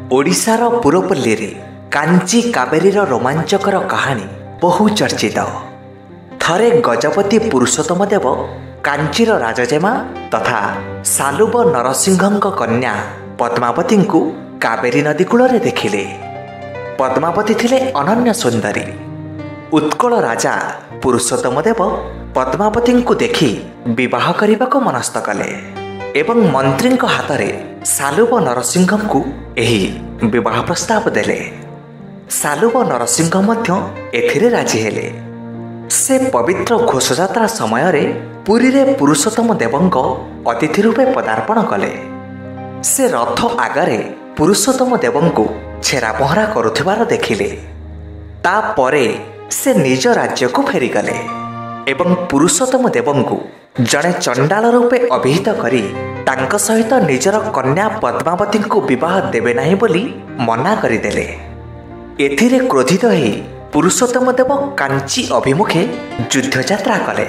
ओडिशार पुरपल्ली रे कांची कावेरीर रोमांचकर कहानी बहु चर्चित। थरे गजपति पुरुषोत्तम देव कांचीर राजजेमा तथा सालुब नरसिंह कन्या पद्मावती को कावेरी नदी कूल देखिले। पद्मावती थिले अनन्य सुंदरी। उत्कल राजा पुरुषोत्तम देव पद्मावती को देखि विवाह करने को मनस्थ कले एवं मंत्री हाथ में सालुब नरसिंह को यही विवाह प्रस्ताव देले। सालुब नरसिंह मध्य एथिरे राजी हेले। से पवित्र घोषयात्रा समय रे पुरी रे पुरुषोत्तम देवंको अतिथि रूपे पदार्पण कले। से रथ आगरे पुरुषोत्तम देवंको छेरा पहरा करुथिबार देखिले। ता परे से निज राज्य को फेरीगले एवं पुरुषोत्तम देवंको जड़े चंडाल रूपे अभिहित करी तांक सहित निजर कन्या पद्मावती को विवाह देवे नहीं बोली मना करदेले। एथिरे क्रोधित होई पुरुषोत्तम देव कांची अभिमुखे युद्ध यात्रा कले।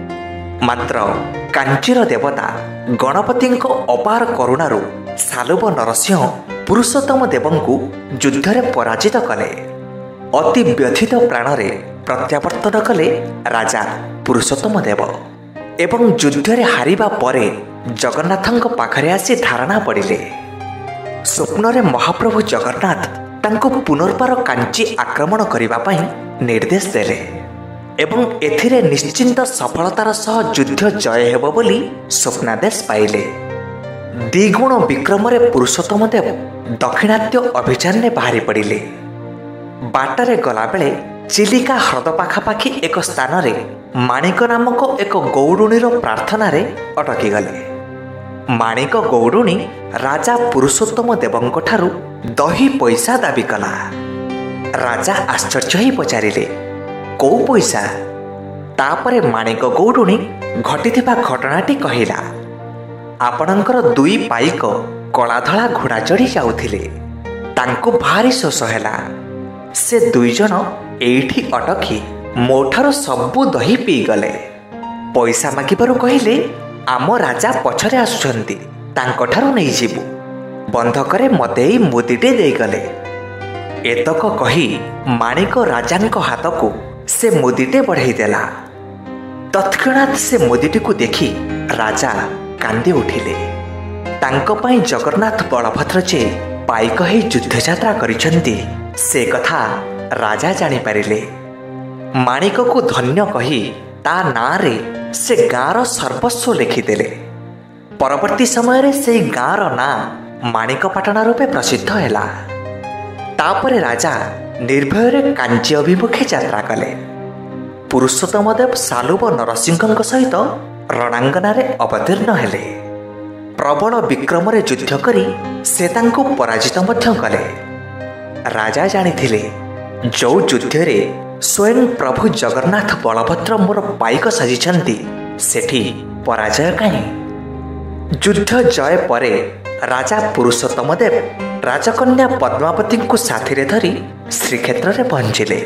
मात्र कांचीर देवता गणपति अपार करुणारू सालुब नरसिंह पुरुषोत्तम देवंकु युद्धरे पराजित कले। अति व्यथित प्राणरे प्रत्यावर्तन कले राजा पुरुषोत्तम देव एवं युद्धरे हारिबा परे जगन्नाथଙ୍କ पाखरे आसी धारणा पड़िले। स्वप्नरे महाप्रभु जगन्नाथ तांको पुनर्बार कांची आक्रमण करिबा पई निर्देश देले एवं एथिरे निश्चिंत सफलतार सह युद्ध जय हेबो बोली स्वप्नादेश पाइले। द्विगुण विक्रमरे पुरुषोत्तम देव दक्षिणात्य अभियान में बाहरी पड़िले। बाटरे गला बेले चिलिका ह्रद पाखापाखि एक स्थान रे माणिक नामक एक गौडुणीर प्रार्थना रे अटकी गले। माणिक गौडुणी राजा पुरुषोत्तम देवंक ठारू दही पैसा दाबी कला। राजा आश्चर्य ही पचारिले को पैसा? तापरे माणिक गौडुणी घटिथिबा घटनाटी कहिला। आपणकर दुई पाइक कलाधला घोड़ा चढ़ी जाउथिले। तांको भारी शोष हैला। से दुई जन एठी अटकी मोठार सबु दही पी गले। पैसा मागिबारु कहिले आम राजा पछरे आसुछंती, तांको ठारू नै जीवु। बंधकरे मते मुदीटे देई गले। एतक कही माणिक राजांक हाथको से मुदीटे बढ़ाई देला। तत्क्षणात से मुदीटी को देखि राजा कांदी उठिले। तांको पई जगन्नाथ बलभद्र जे पाइक हे युद्ध यात्रा करिसंती से कथा राजा जानी पारिले। माणिक को धन्य कही ता नारे से गाँर सर्वस्व लिखिदेले। परवर्ती समय रे से गाँर ना माणिकपाटना रूपे प्रसिद्ध हैला। तापरे राजा निर्भय रे कांची अभिमुखे यात्रा कले। पुरुषोत्तम देव सालुब नरसिंह सहित रणांगना रे अवतीर्ण हेले। प्रबल विक्रम रे युद्ध करी से तांको पराजित मध्य कले। राजा जानिथिले जो युद्ध रे स्वयं प्रभु जगन्नाथ बलभद्र मोर पाइक साजिछंती सेठी पराजय काहे। युद्ध जय परे राजा पुरुषोत्तम देव राजकन्या पद्मावती को साथी धरी श्रीक्षेत्र रे पहुंचिले।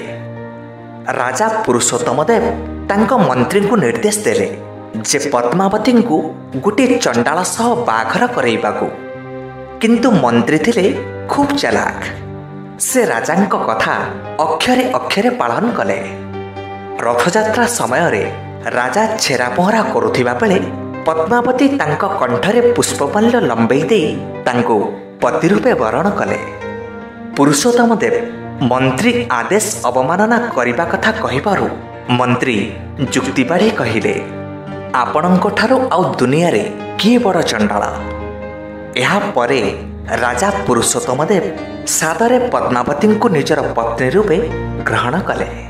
राजा पुरुषोत्तम देव तांको मंत्री को निर्देश देले जे पद्मावती को गोटे चंडाल सह बाघर करैबाकू। किंतु मंत्री थिले खूब चालाक। से राजांक कथा अक्षरे अक्षरे पालन कले। रथयात्रा समय रे राजा छेरा पहरा करुथिबा बेले पद्मावती तांको कंठरे पुष्पमाल्य लंबई दे तांको पति रूपे वरण कले। पुरुषोत्तम देव मंत्री आदेश अवमानना करिबा कथा कहिबारु मंत्री जुक्ति बाढ़ी कहिले आपणଙ୍କ ଠାରୁ ଆଉ दुनिया किए बड़ चंडाल। ଏହା ପରେ राजा पुरुषोत्तम देव सादरे पद्मावती को निजर पत्नी रूपे ग्रहण कले।